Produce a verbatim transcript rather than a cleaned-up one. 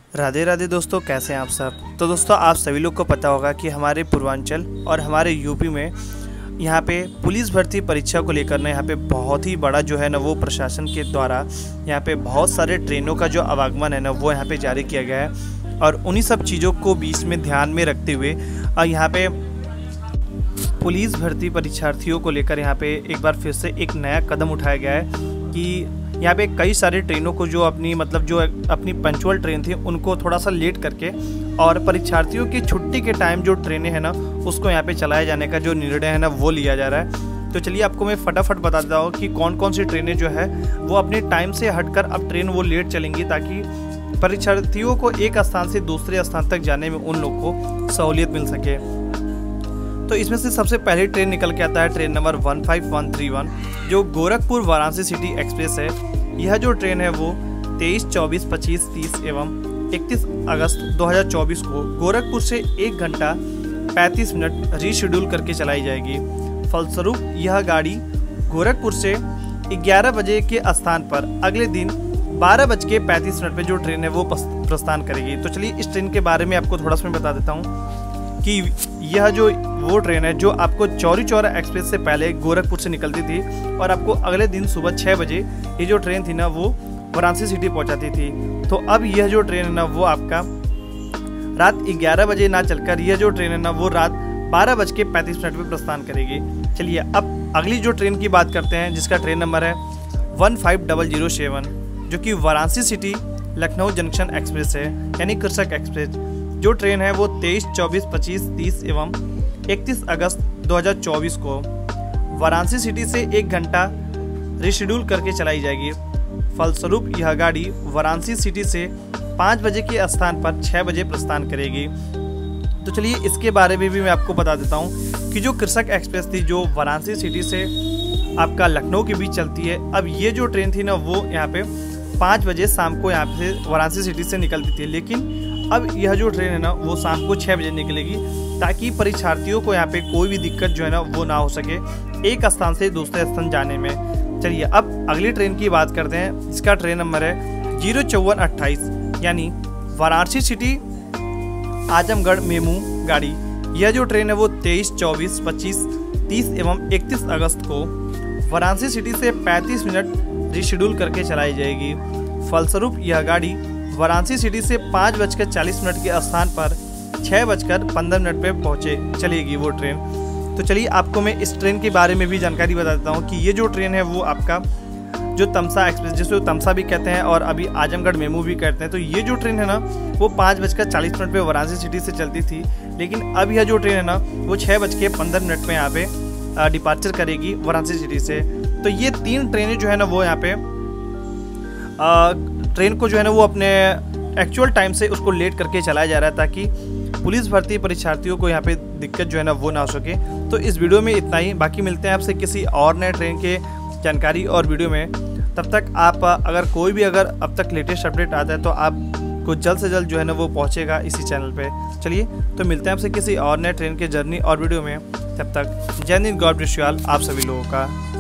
राधे राधे दोस्तों, कैसे हैं आप सब। तो दोस्तों, आप सभी लोग को पता होगा कि हमारे पूर्वांचल और हमारे यूपी में यहाँ पे पुलिस भर्ती परीक्षा को लेकर ना यहाँ पे बहुत ही बड़ा जो है ना वो प्रशासन के द्वारा यहाँ पे बहुत सारे ट्रेनों का जो आवागमन है ना वो यहाँ पे जारी किया गया है। और उन्हीं सब चीज़ों को बीच में ध्यान में रखते हुए यहाँ पे पुलिस भर्ती परीक्षार्थियों को लेकर यहाँ पे एक बार फिर से एक नया कदम उठाया गया है कि यहाँ पे कई सारे ट्रेनों को जो अपनी मतलब जो अपनी पंचुअल ट्रेन थी उनको थोड़ा सा लेट करके और परीक्षार्थियों की छुट्टी के टाइम जो ट्रेनें हैं ना उसको यहाँ पे चलाए जाने का जो निर्णय है ना वो लिया जा रहा है। तो चलिए आपको मैं फटाफट बता देता हूँ कि कौन कौन सी ट्रेनें जो है वो अपने टाइम से हटकर अब ट्रेन वो लेट चलेंगी, ताकि परीक्षार्थियों को एक स्थान से दूसरे स्थान तक जाने में उन लोग को सहूलियत मिल सके। तो इसमें से सबसे पहले ट्रेन निकल के आता है train number one five one three one, जो गोरखपुर वाराणसी सिटी एक्सप्रेस है। यह जो ट्रेन है वो तेईस, चौबीस, पच्चीस, तीस एवं इकतीस अगस्त दो हज़ार चौबीस को गोरखपुर से एक घंटा पैंतीस मिनट रीशेड्यूल करके चलाई जाएगी। फलस्वरूप यह गाड़ी गोरखपुर से ग्यारह बजे के स्थान पर अगले दिन बारह बज के पैंतीस मिनट पर जो ट्रेन है वो प्रस्थान करेगी। तो चलिए इस ट्रेन के बारे में आपको थोड़ा सा मैं बता देता हूँ कि यह जो वो ट्रेन है जो आपको चौरी चौरा एक्सप्रेस से पहले गोरखपुर से निकलती थी और आपको अगले दिन सुबह छः बजे ये जो ट्रेन थी ना वो वाराणसी सिटी पहुंचाती थी। तो अब यह जो ट्रेन है ना वो आपका रात ग्यारह बजे ना चलकर यह जो ट्रेन है ना वो रात बारह बज के पैंतीस मिनट में प्रस्थान करेगी। चलिए अब अगली जो ट्रेन की बात करते हैं, जिसका ट्रेन नंबर है one five double zero seven, जो कि Varanasi city Lucknow junction express है, यानी कृषक एक्सप्रेस। जो ट्रेन है वो तेईस, चौबीस, पच्चीस, तीस एवं इकतीस अगस्त दो हज़ार चौबीस को वाराणसी सिटी से एक घंटा रिशेड्यूल करके चलाई जाएगी। फलस्वरूप यह गाड़ी वाराणसी सिटी से पाँच बजे के स्थान पर छः बजे प्रस्थान करेगी। तो चलिए इसके बारे में भी मैं आपको बता देता हूँ कि जो कृषक एक्सप्रेस थी जो वाराणसी सिटी से आपका लखनऊ के बीच चलती है, अब ये जो ट्रेन थी ना वो यहाँ पे पाँच बजे शाम को यहाँ से वाराणसी सिटी से निकलती थी, लेकिन अब यह जो ट्रेन है ना वो शाम को छः बजे निकलेगी, ताकि परीक्षार्थियों को यहाँ पे कोई भी दिक्कत जो है ना वो ना हो सके एक स्थान से दूसरे स्थान जाने में। चलिए अब अगली ट्रेन की बात करते हैं, जिसका ट्रेन नंबर है जीरो चौवन अट्ठाईस, यानी वाराणसी सिटी आजमगढ़ मेमू गाड़ी। यह जो ट्रेन है वो तेईस, चौबीस, पच्चीस, तीस एवं इकतीस अगस्त को वाराणसी सिटी से पैंतीस मिनट रिशेड्यूल करके चलाई जाएगी। फलस्वरूप यह गाड़ी वाराणसी सिटी से पाँच बजकर चालीस मिनट के स्थान पर छः बजकर पंद्रह मिनट पे पहुँचे चलेगी वो ट्रेन। तो चलिए आपको मैं इस ट्रेन के बारे में भी जानकारी बता देता हूँ कि ये जो ट्रेन है वो आपका जो तमसा एक्सप्रेस, जिसको तमसा भी कहते हैं और अभी आजमगढ़ मेमू भी कहते हैं, तो ये जो ट्रेन है ना वो पाँच बजकर चालीस मिनट पर वाराणसी सिटी से चलती थी, लेकिन अब यह जो ट्रेन है ना वो छः बज के पंद्रह मिनट पर यहाँ पे डिपार्चर करेगी वाराणसी सिटी से। तो ये तीन ट्रेनें जो है ना वो यहाँ पे ट्रेन को जो है ना वो अपने एक्चुअल टाइम से उसको लेट करके चलाया जा रहा है, ताकि पुलिस भर्ती परीक्षार्थियों को यहाँ पे दिक्कत जो है ना वो ना हो सके। तो इस वीडियो में इतना ही, बाकी मिलते हैं आपसे किसी और नए ट्रेन के जानकारी और वीडियो में। तब तक आप अगर कोई भी अगर अब तक लेटेस्ट अपडेट आता है तो आपको जल्द से जल्द जो है ना वो पहुँचेगा इसी चैनल पे। चलिए तो मिलते हैं आपसे किसी और नए ट्रेन के जर्नी और वीडियो में। तब तक जय हिंद, गॉड ब्लेस यू ऑल आप सभी लोगों का।